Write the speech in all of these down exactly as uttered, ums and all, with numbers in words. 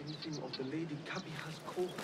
anything of the Lady Kabiha's court?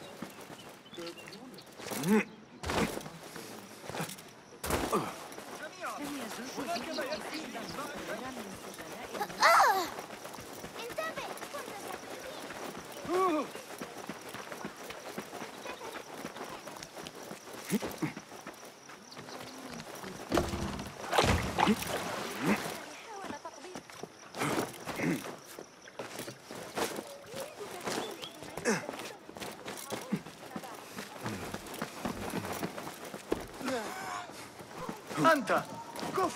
أنت كف.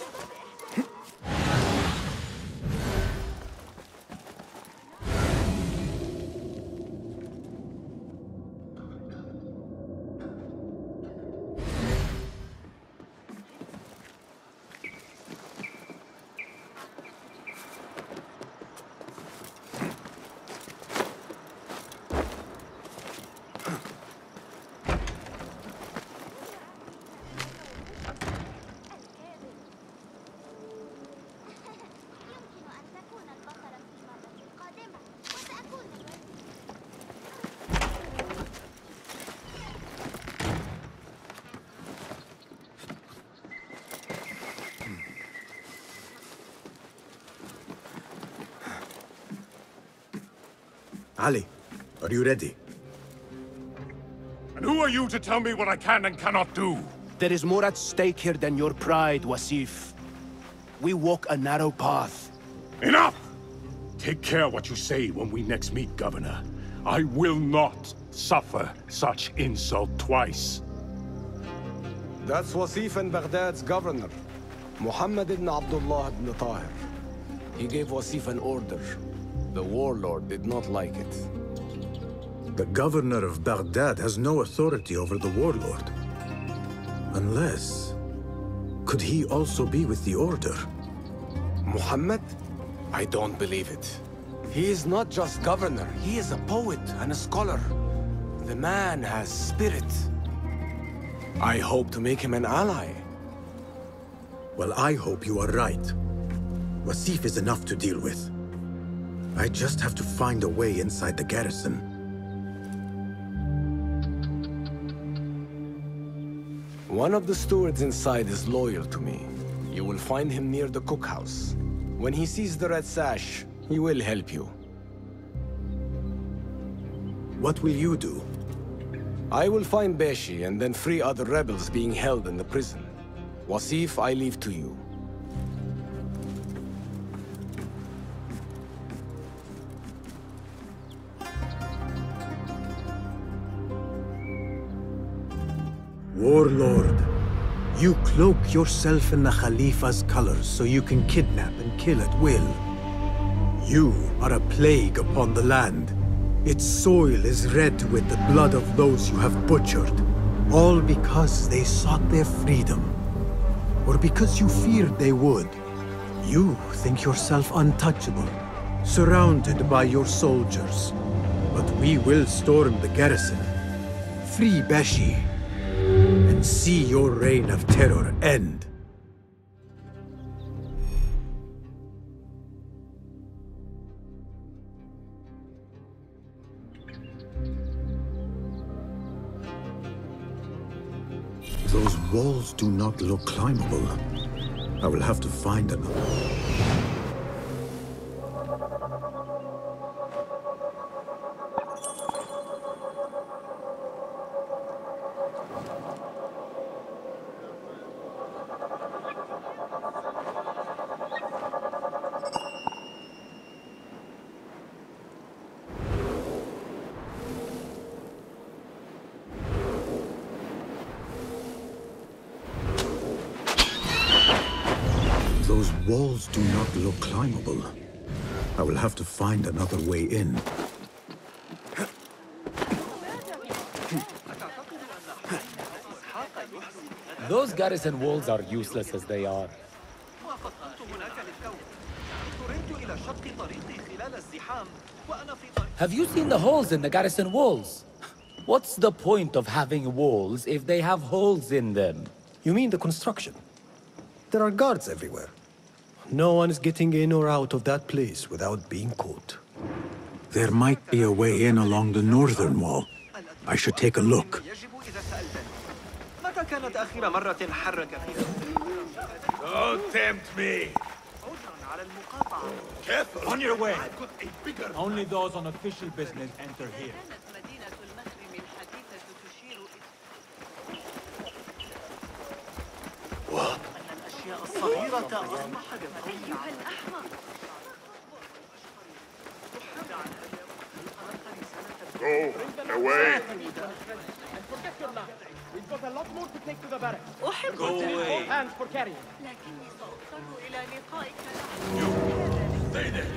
Ali, are you ready? And who are you to tell me what I can and cannot do? There is more at stake here than your pride, Wasif. We walk a narrow path. Enough! Take care what you say when we next meet, Governor. I will not suffer such insult twice. That's Wasif and Baghdad's governor, Muhammad ibn Abdullah ibn Tahir. He gave Wasif an order. The warlord did not like it. The governor of Baghdad has no authority over the warlord. Unless... could he also be with the order? Muhammad? I don't believe it. He is not just governor, he is a poet and a scholar. The man has spirit. I hope to make him an ally. Well, I hope you are right. Wasif is enough to deal with. I just have to find a way inside the garrison. One of the stewards inside is loyal to me. You will find him near the cookhouse. When he sees the red sash, he will help you. What will you do? I will find Beshi and then free other rebels being held in the prison. Wasif, I leave to you. Warlord, you cloak yourself in the Khalifa's colors so you can kidnap and kill at will. You are a plague upon the land. Its soil is red with the blood of those you have butchered, all because they sought their freedom, or because you feared they would. You think yourself untouchable, surrounded by your soldiers. But we will storm the garrison, free Beshi, and see your reign of terror end. Those walls do not look climbable. I will have to find another. Those walls do not look climbable. I will have to find another way in. Those garrison walls are useless as they are. Have you seen the holes in the garrison walls? What's the point of having walls if they have holes in them? You mean the construction? There are guards everywhere. No one is getting in or out of that place without being caught. There might be a way in along the northern wall. I should take a look. Don't tempt me. Careful. On your way. Only those on official business enter here. What? Go away. We've got a lot more to take to the barracks. Go away. Hands for carrying. You stay there.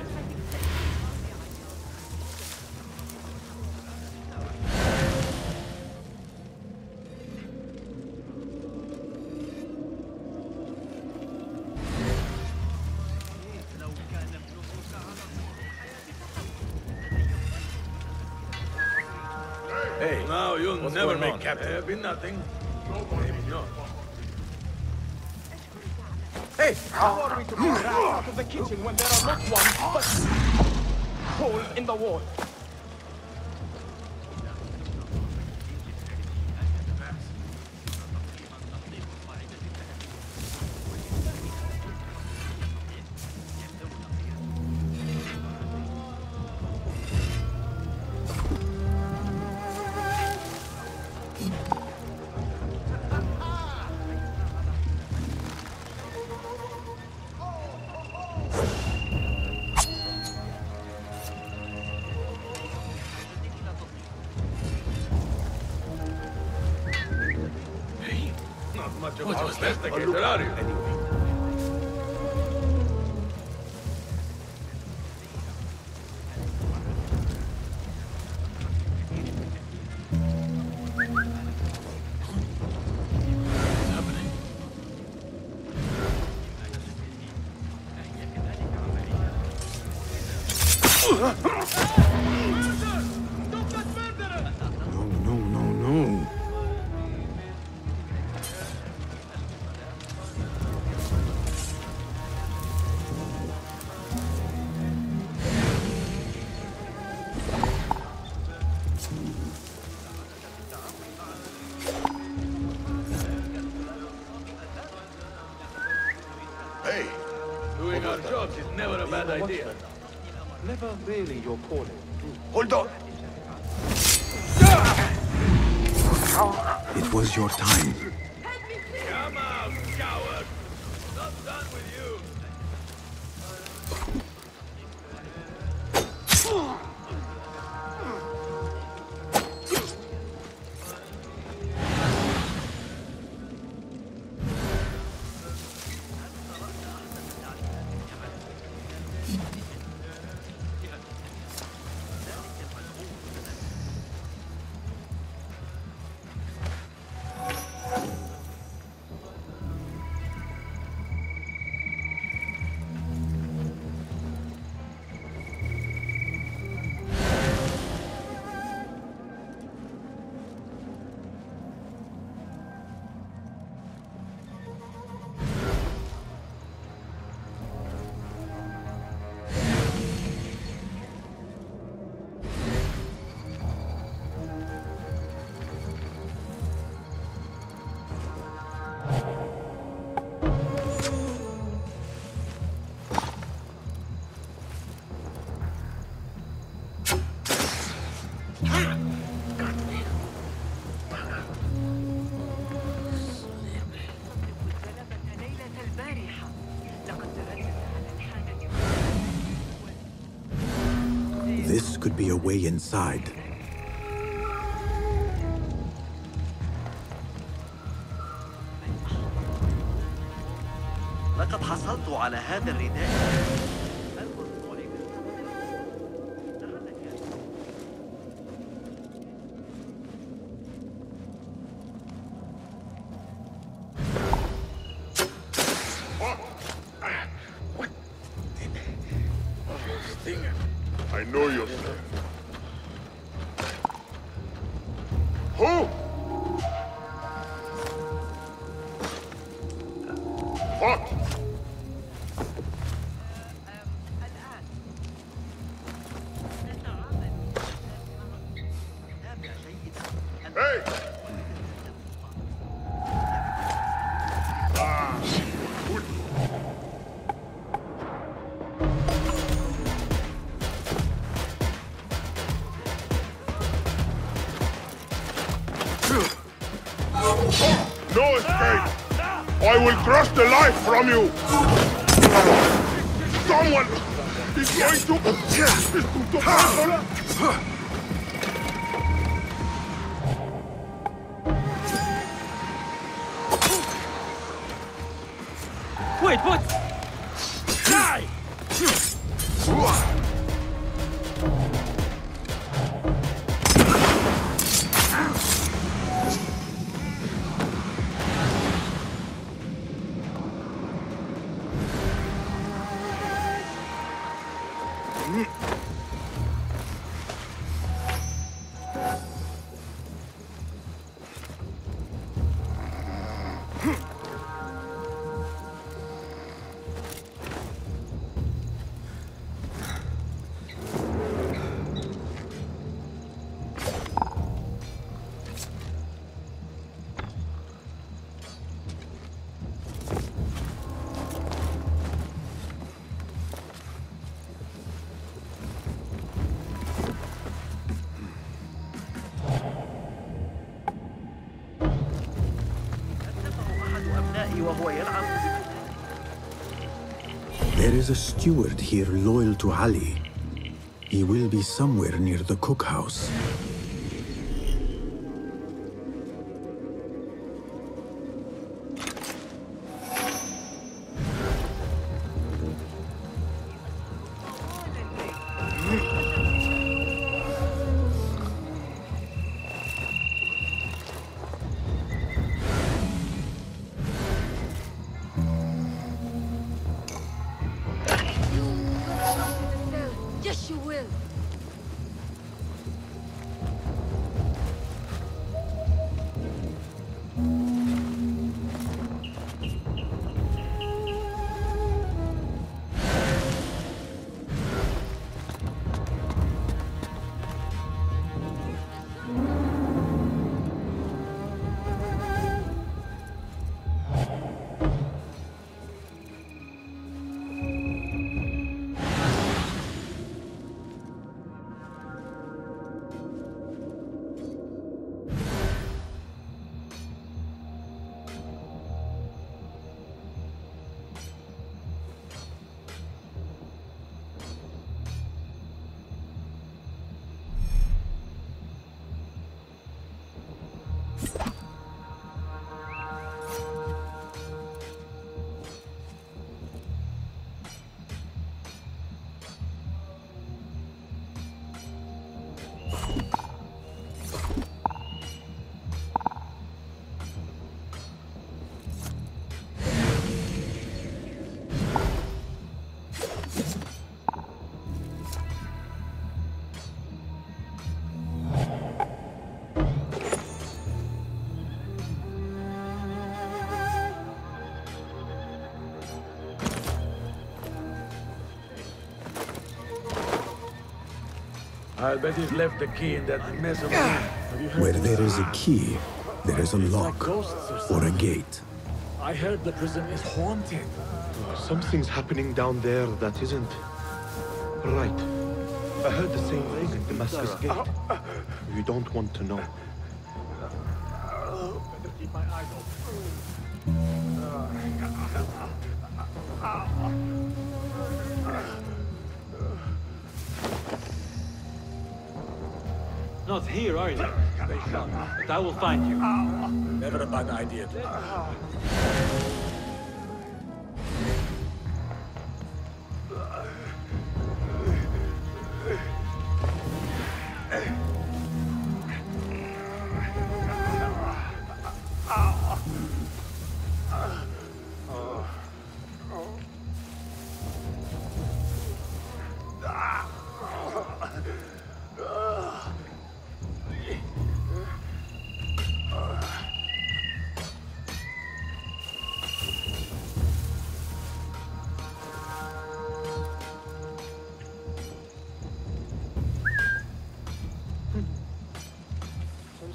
Hey, now you'll What's never going make on? captain. There'll be nothing. Maybe not. Hey, how are we to get out of the kitchen when there are not one, but holes in the wall? Not much of an investigator, are you? No, no, no, no. Hey, doing our jobs is never a bad idea. Never really your calling. Hold on. It was your time. Come out, coward. Not done with you. This could be a way inside. لقد حصلت على هذا الرداء. I know yourself. Who? What? Hey! No escape! I will crush the life from you! Someone is going to... is to... to... Wait, what? Die! There is a steward here loyal to Ali. He will be somewhere near the cookhouse. Yes, you will. I'll bet he's left the key in that mess of Where there is a key, there is a lock or a gate. I heard the prison is haunted. Something's happening down there that isn't right. I heard the same thing at Damascus Gate. You don't want to know. Better keep my eyes Not here, are you? They shot, but I will find you. Never a bad idea.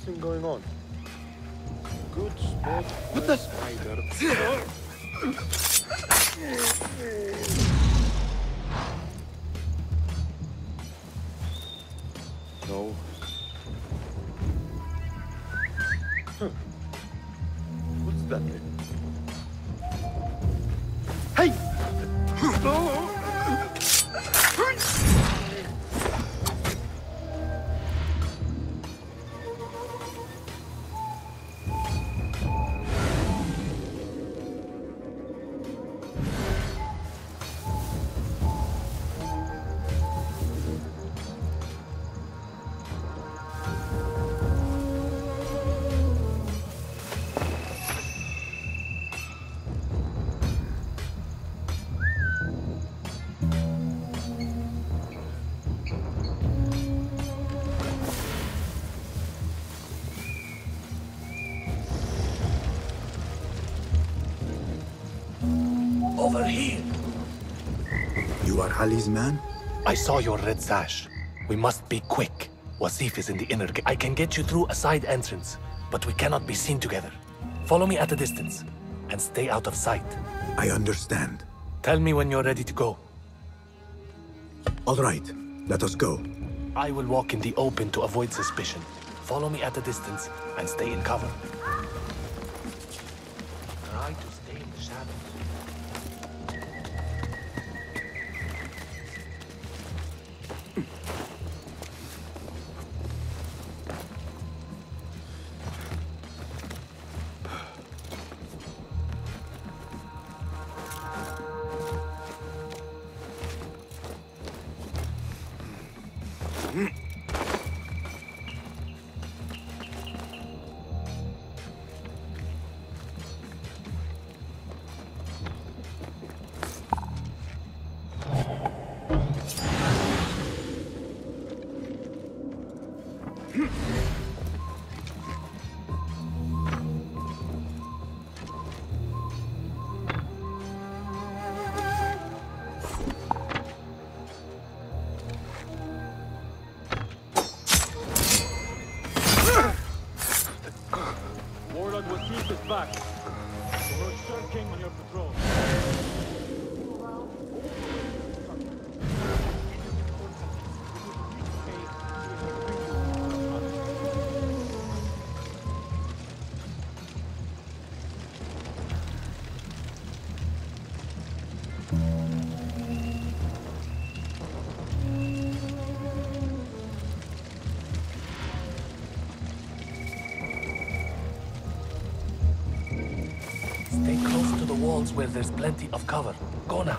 Nothing going on. Good spot for a spider. No. Huh. What's that then? Hey! Over here! You are Ali's man? I saw your red sash. We must be quick. Wasif is in the inner gate. I can get you through a side entrance, but we cannot be seen together. Follow me at a distance, and stay out of sight. I understand. Tell me when you're ready to go. All right, let us go. I will walk in the open to avoid suspicion. Follow me at a distance, and stay in cover. Try to stay in the shadows. Warlord Wasif is back. The Lord Sun King on your patrol. Stay close to the walls where there's plenty of cover. Go now.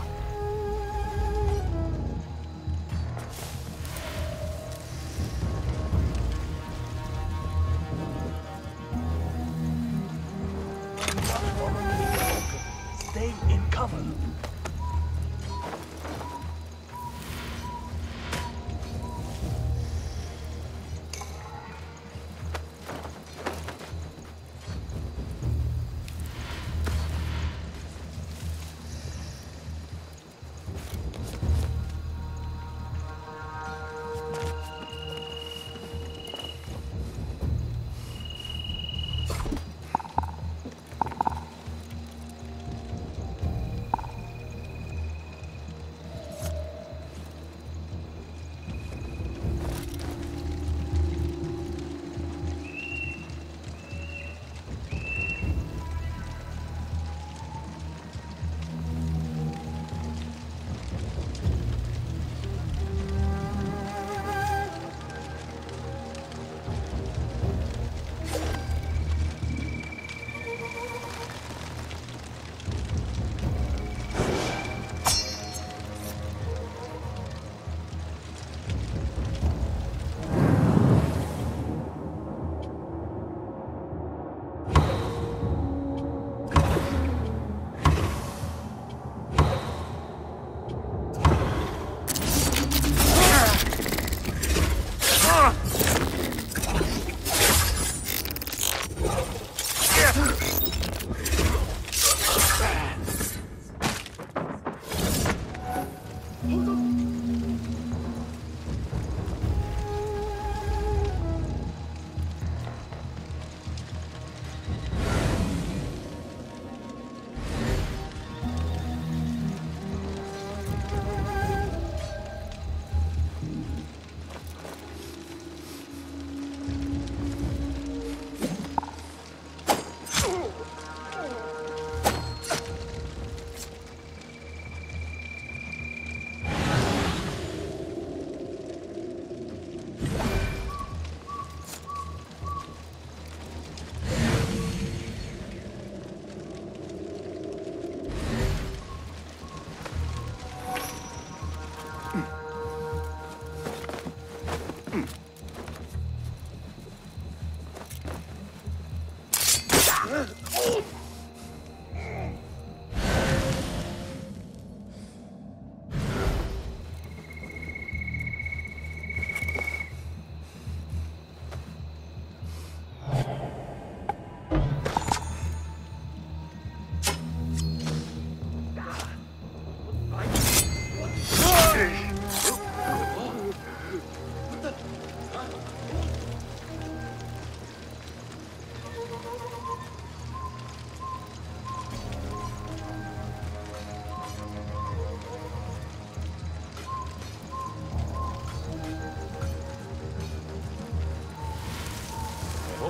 Stay in cover.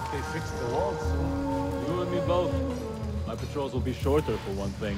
Hope they fix the walls soon. You and me both. My patrols will be shorter for one thing.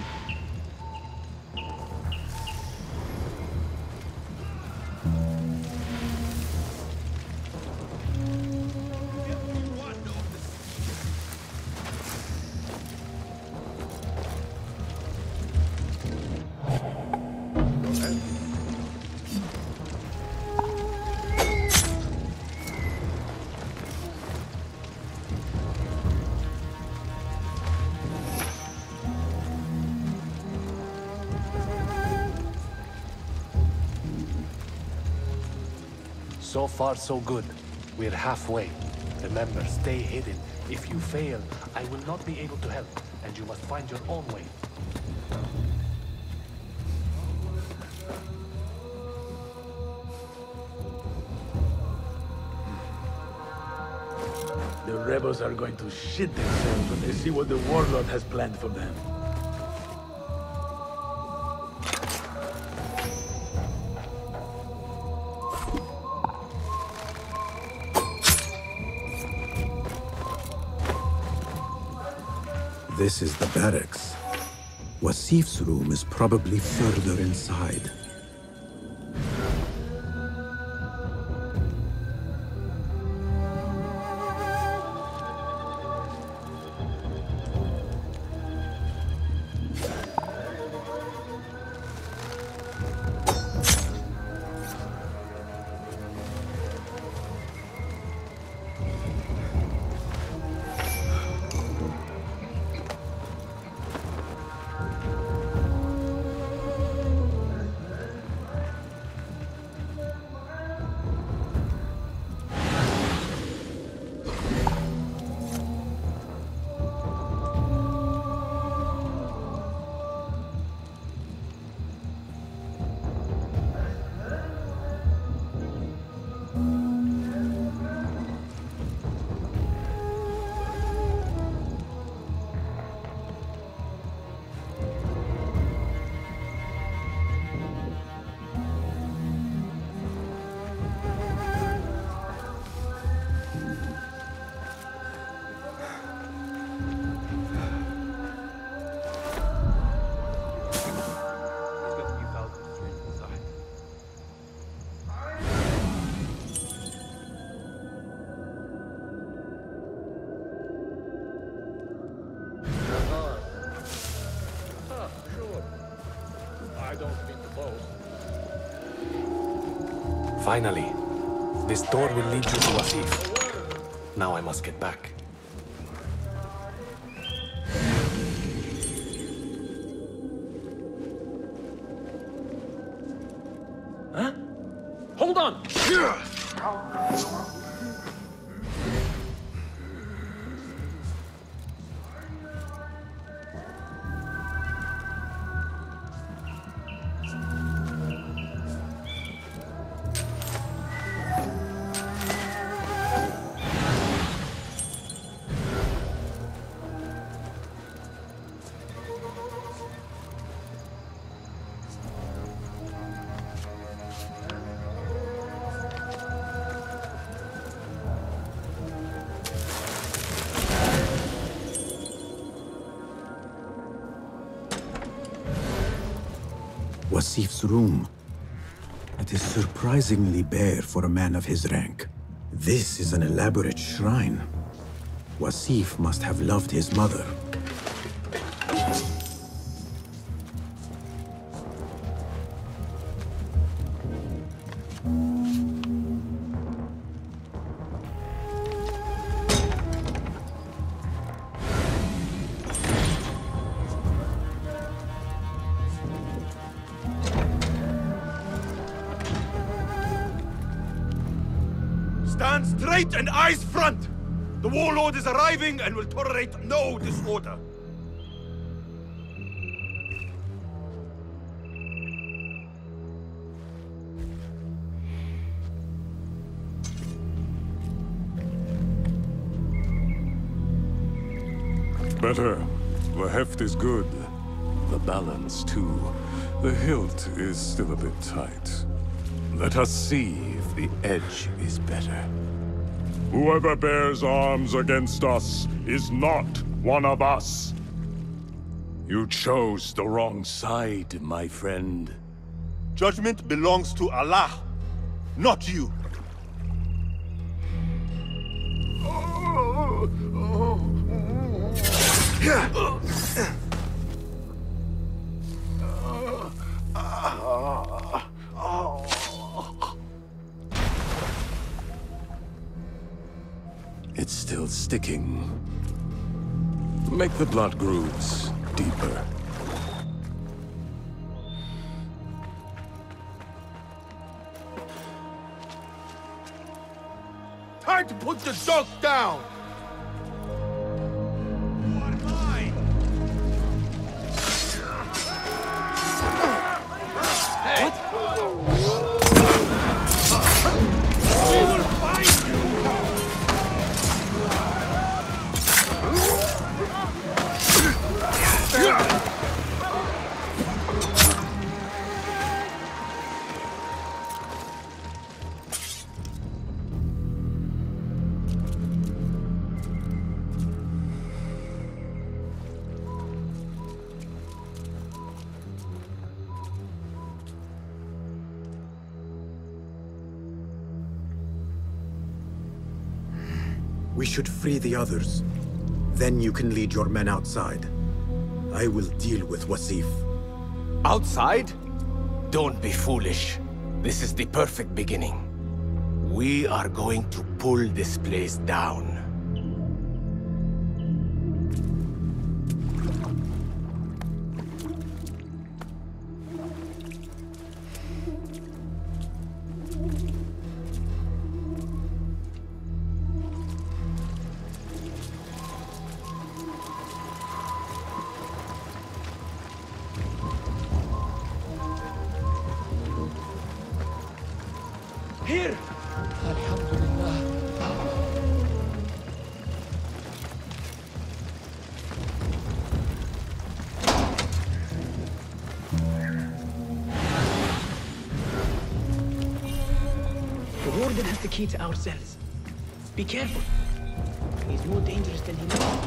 So far, so good. We're halfway. Remember, stay hidden. If you fail, I will not be able to help, and you must find your own way. The rebels are going to shit themselves when they see what the warlord has planned for them. This is the barracks. Wasif's room is probably further inside. Finally. This door will lead you to Wasif. Now I must get back. Huh? Hold on! Wasif's room. It is surprisingly bare for a man of his rank. This is an elaborate shrine. Wasif must have loved his mother. Stand straight and eyes front! The warlord is arriving and will tolerate no disorder. Better. The heft is good. The balance, too. The hilt is still a bit tight. Let us see if the edge is better. Whoever bears arms against us is not one of us. You chose the wrong side, my friend. Judgment belongs to Allah, not you. It's still sticking. Make the blood grooves deeper. Time to put the dog down! We should free the others. Then you can lead your men outside. I will deal with Wasif. Outside? Don't be foolish. This is the perfect beginning. We are going to pull this place down. Here! Alhamdulillah. The warden has the key to our cells. Be careful. He's more dangerous than he knows.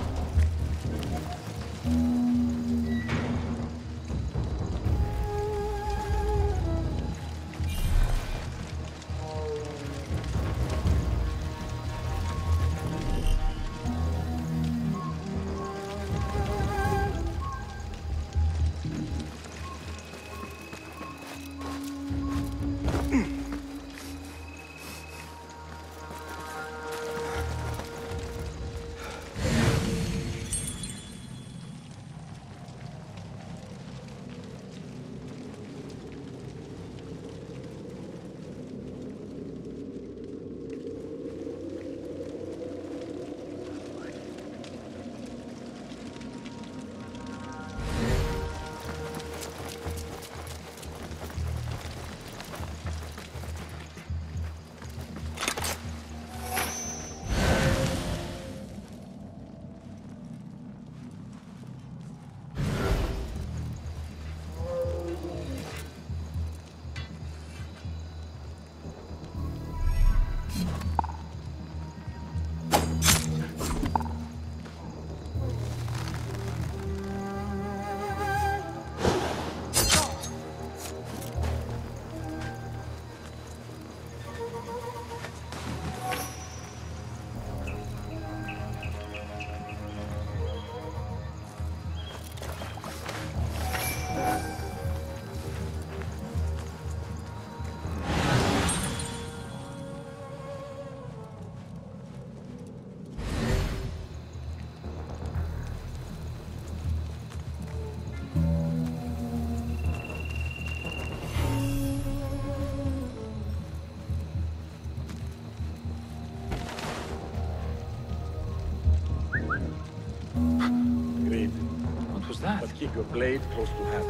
That? But keep your blade close to hand.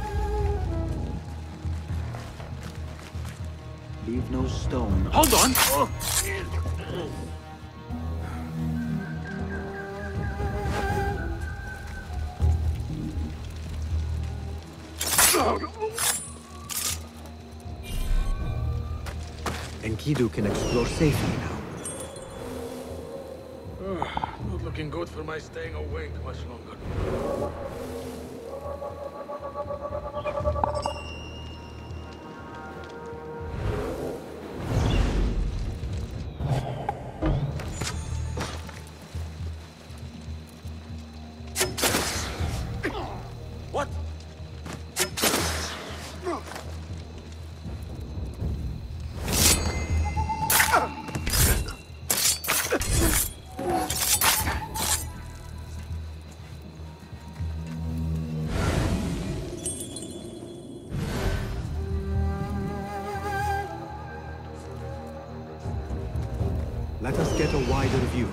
Leave no stone. Hold on! Oh. Enkidu can explore safely now. Not looking good for my staying awake much longer. What? Let us get a wider view.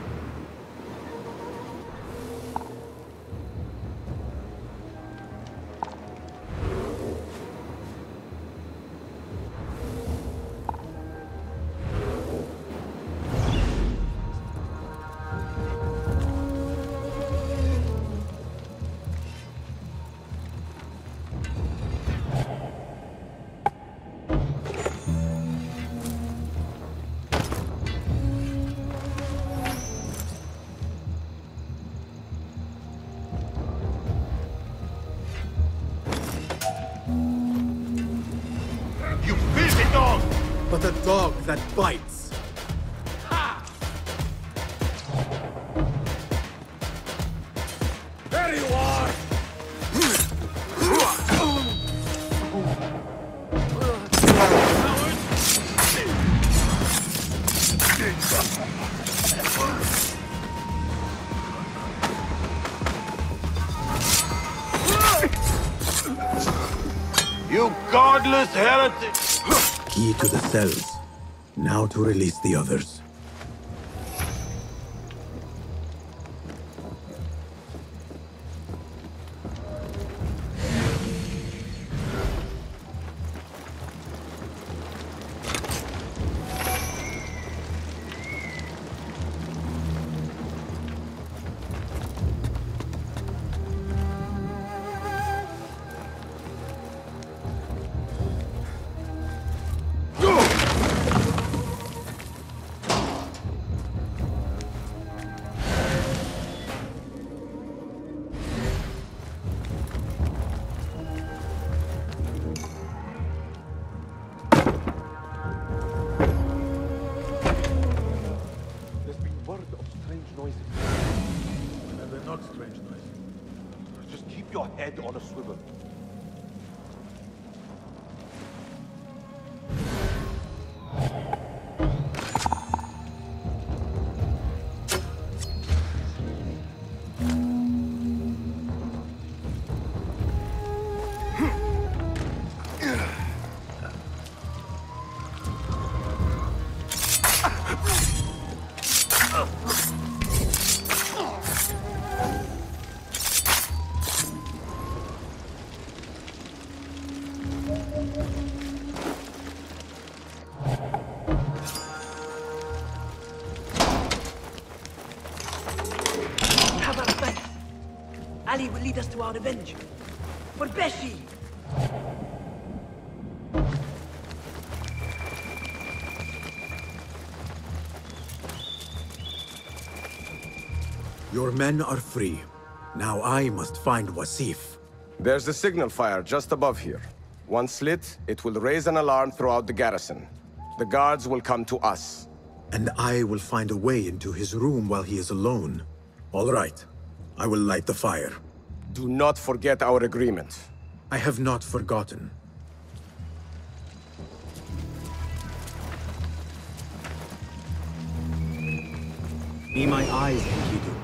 But a dog that bites. Ha! There you are! You godless heretic! Key to the cells. Now to release the others. Your head on a swivel. Ali will lead us to our revenge. For Beshi! Your men are free. Now I must find Wasif. There's a signal fire just above here. Once lit, it will raise an alarm throughout the garrison. The guards will come to us. And I will find a way into his room while he is alone. All right. I will light the fire. Do not forget our agreement. I have not forgotten. Be my eyes, Enkidu.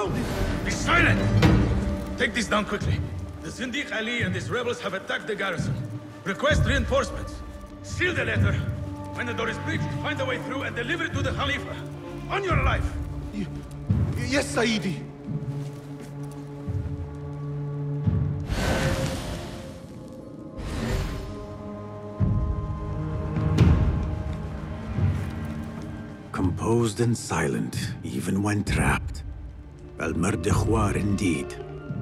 surrounded! Be silent! Take this down quickly. The Zindiq Ali and his rebels have attacked the garrison. Request reinforcements. Seal the letter. When the door is breached, find a way through and deliver it to the Khalifa. On your life! Y yes, Saidi. Composed and silent, even when trapped. Al-Mardikhwar indeed.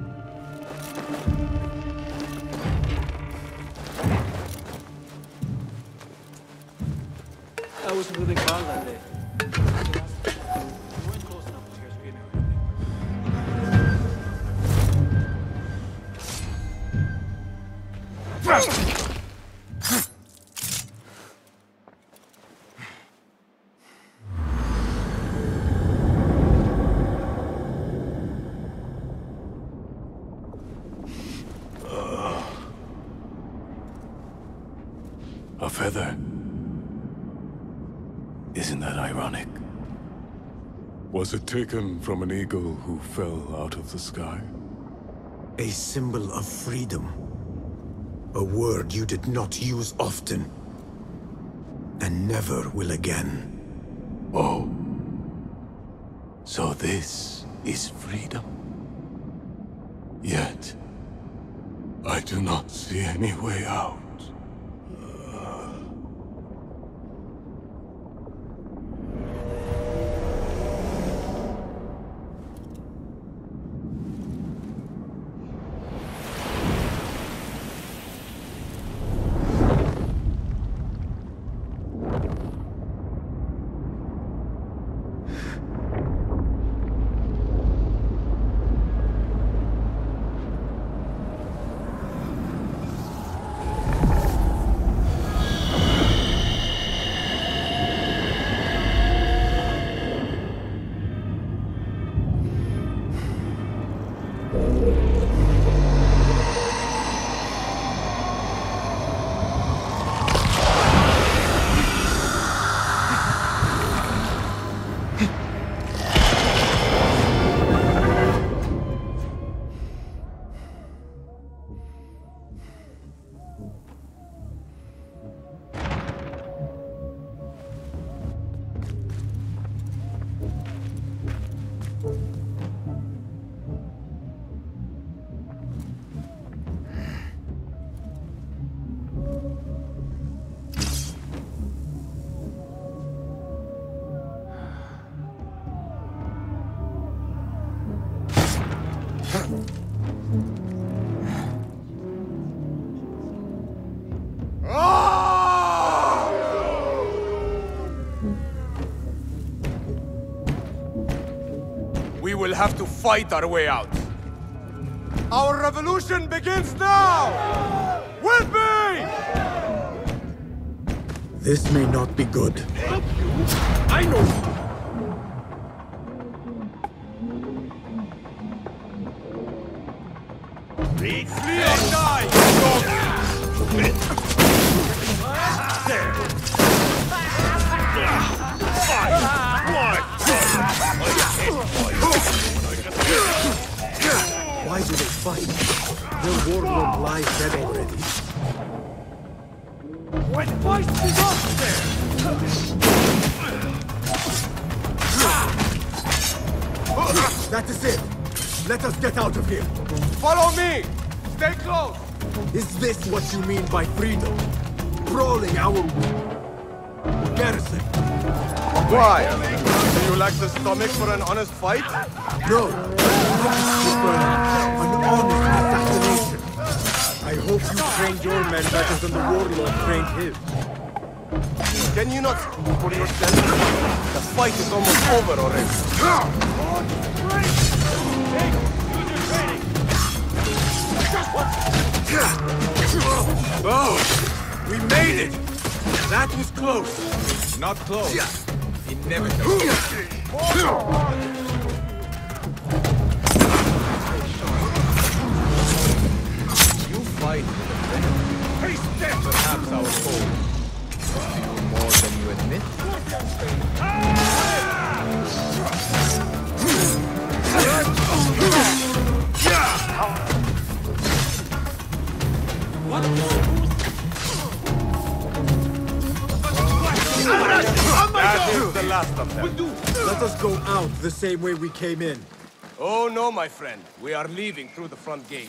I was with the car that day. A feather. Isn't that ironic? Was it taken from an eagle who fell out of the sky? A symbol of freedom. A word you did not use often. And never will again. Oh. So this is freedom. Yet, I do not see any way out. We will have to fight our way out. Our revolution begins now! With me! This may not be good. I know! Flee or die! Why do they fight? Their warlord lies dead already. When fight is up there! That is it! Let us get out of here! Follow me! Stay close! Is this what you mean by freedom? Brawling our garrison? Why? Do you lack the stomach for an honest fight? No! An honest assassination! I hope you trained your men better than the warlord trained his. Can you not speak for yourself? The fight is almost over already. Oh! We made it! That was close! Not close. Inevitable. You fight with a friend. Perhaps our foe. More than you admit. Ah! last of them. Let us go out the same way we came in. Oh no, my friend. We are leaving through the front gate.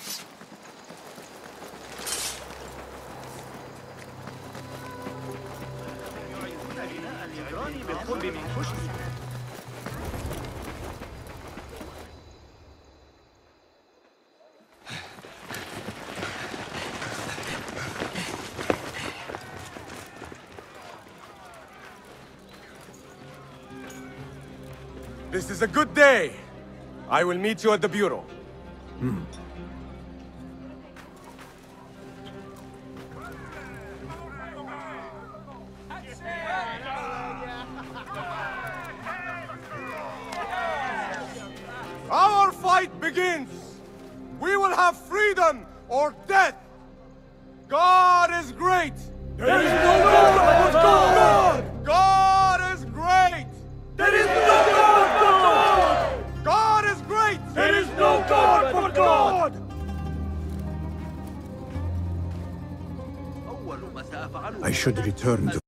This is a good day. I will meet you at the bureau. Hmm. Our fight begins! We will have freedom or death! God is great! There is no God but God! God is great! There is no God but God! God is great! There is no God but God! I should return to